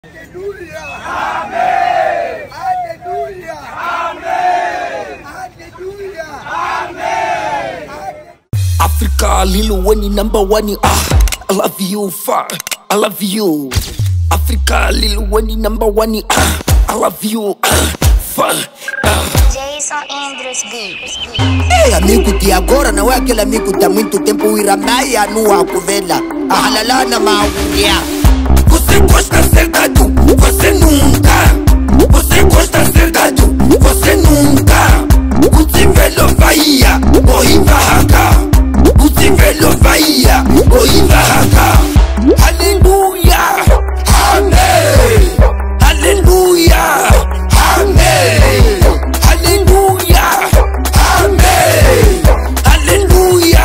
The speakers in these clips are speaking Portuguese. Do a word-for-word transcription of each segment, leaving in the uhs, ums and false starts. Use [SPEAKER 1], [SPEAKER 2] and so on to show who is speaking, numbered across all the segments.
[SPEAKER 1] Aleluia! Amém! Aleluia! Amém! Aleluia! Amém!
[SPEAKER 2] Africa, Lil Wayne, number one. Ah, I love you, far. I love you. Africa, Lil Wayne, number one. Ah, I love you, ah, far. Ah.
[SPEAKER 3] Jason Andrews Beats.
[SPEAKER 4] Ei, amigo de agora não é aquele amigo de há muito tempo. Iramaia no Acuvela, a halalana mauria.
[SPEAKER 2] Você gosta de ser dado, você nunca. Você gosta de ser dado, você nunca. O tivelo vaia, oi vaca. O tivelo vaia, oi vaca. Aleluia, amém. Aleluia, amém. Aleluia, amém. Aleluia,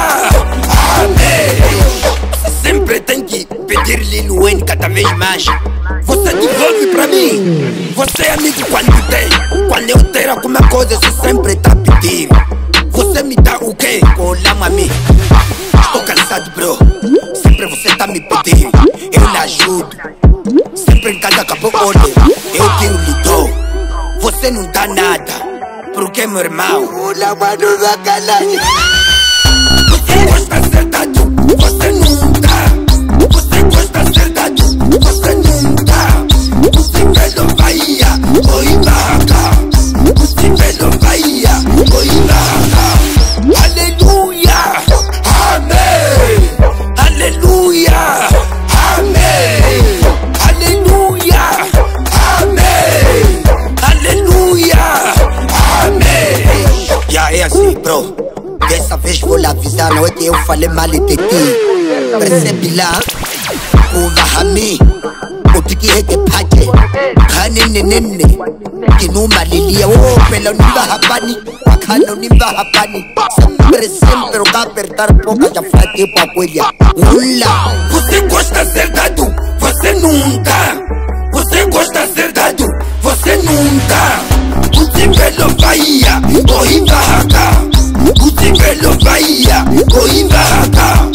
[SPEAKER 2] amém. Você sempre tem que pedir Lil Wayne cada vez mais. Você devolve pra mim. Você é amigo quando tem. Quando eu ter alguma coisa, você sempre tá pedindo. Você me dá o quê? Olá, mami. Estou cansado, bro. Sempre você tá me pedindo. Eu lhe ajudo. Sempre em cada capo, olha, eu tiro lhe dou. Você não dá nada. Por que, meu irmão?
[SPEAKER 4] Olá, mano da calagem.
[SPEAKER 2] Você gosta de ser dado, você nunca. Você gosta de ser dado, você nunca. O tivelo vaia, oi vaca. O tivelo vaia, oi vaca. Aleluia, amém. Aleluia, amém. Aleluia, amém. Aleluia, amém.
[SPEAKER 4] Já é assim, bro. Dessa vez vou lhe avisar, não é que eu falei mal de ti. Percebe lá? O Bahami, o Tiki Heke Pache, Hanene Nene, que numa lilia, oh, pelo nimba rapani, Wakano nimba rapani. Sempre, sempre, o que apertar boca já faz tempo a coelha. Ula!
[SPEAKER 2] Você gosta de ser dado, você nunca. Você gosta de ser dado, você nunca. O tivelo vaia, oi vaca. O tivelo vaia, oi vaca.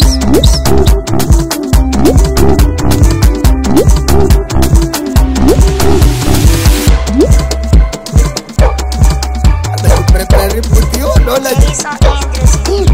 [SPEAKER 4] Prepare, prepare,
[SPEAKER 3] Jason Andrews Beats.